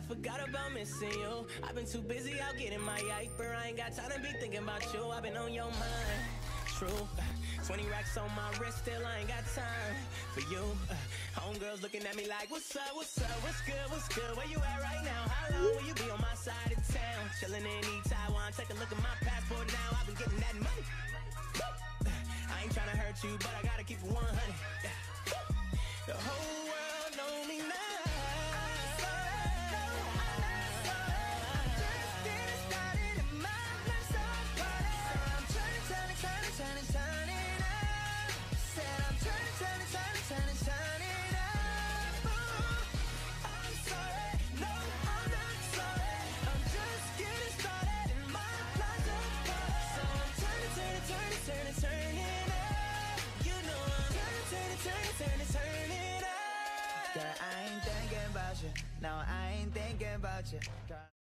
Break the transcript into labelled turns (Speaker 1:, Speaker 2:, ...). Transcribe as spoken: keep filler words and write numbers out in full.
Speaker 1: forgot about missing you. I've been too busy out getting my yiper. I ain't got time to be thinking about you. I've been on your mind. True. twenty racks on my wrist, still I ain't got time for you. uh, Homegirls looking at me like, what's up, what's up, what's good, what's good? Where you at right now? How long will you be on my side of town? Chilling in East Taiwan, take a look at my passport now. I've been getting that money. I ain't tryna hurt you, but I gotta keep it one hundred. The whole world know me now.
Speaker 2: Girl, I ain't thinking about you. No, I ain't thinking about you. Girl.